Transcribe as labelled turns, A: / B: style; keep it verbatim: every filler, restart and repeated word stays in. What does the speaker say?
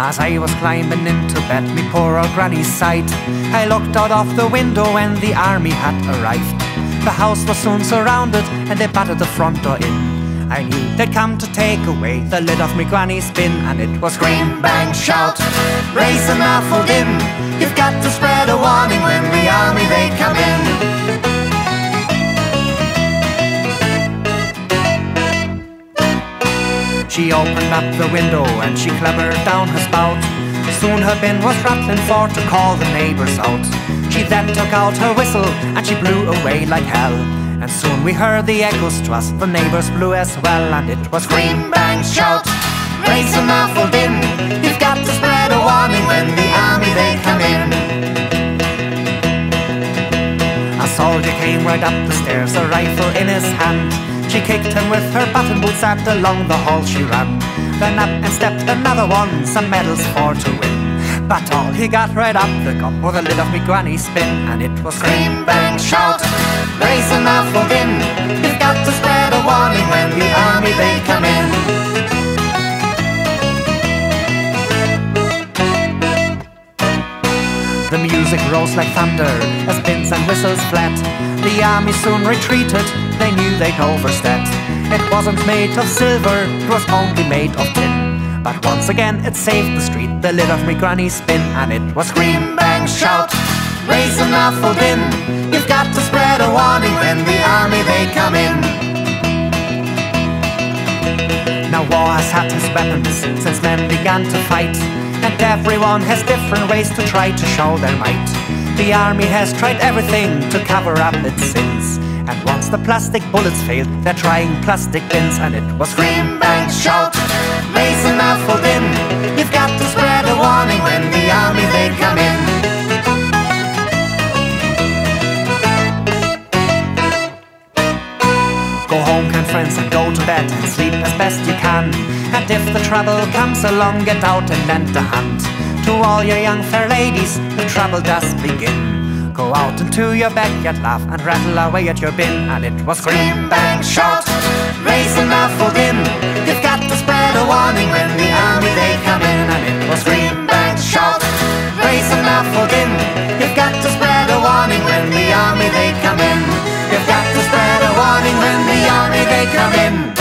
A: As I was climbing into bed, me poor old granny's side, I looked out of the window when the army had arrived. The house was soon surrounded and they battered the front door in. I knew they'd come to take away the lid of me granny's bin, and it was scream, bang, shout, raise a muffled din. You've got to spread a warning when the army they come in. She opened up the window and she clambered down her spout. Soon her bin was rattling for to call the neighbours out. She then took out her whistle and she blew away like hell. And soon we heard the echoes to us, the neighbours blew as well. And it was scream, bang, shout, raise a muffled din. You've got to spread a warning when the army they come in. A soldier came right up the stairs, a rifle in his hand. She kicked him with her button boots and along the hall she ran. Then up and stepped another one, some medals for to win. But all he got right up the cup was the lid of me granny's bin. And it was scream, bang, shout, raise a muffled din. You've got to spread a warning when the army they come in. The music rose like thunder as bins and whistles fled. The army soon retreated, they knew they'd overstepped. It wasn't made of silver, it was only made of tin. But once again it saved the street, the lid of me granny's bin. And it was scream, bang, shout, raise a muffled din. You've got to spread a warning when the army they come in. Now war has had his weapons since men began to fight, and everyone has different ways to try to show their might. The army has tried everything to cover up its sins, and once the plastic bullets failed, they're trying plastic bins. And it was scream, bang, shout, raise a muffled din. You've got to spread a warning when the army they come in. Go home, kind friends, and go to bed and sleep as best you can. And if the trouble comes along, get out and lend a hand. To all your young fair ladies, the trouble does begin. Go out into your backyard, laugh and rattle away at your bin. And it was scream, bang, shout, raise a muffled din. You've got to spread a warning when the army they come in. And it was scream, bang, shout, raise a muffled din. You've got to spread a warning when the army they come in. You've got to spread a warning when the army they come in.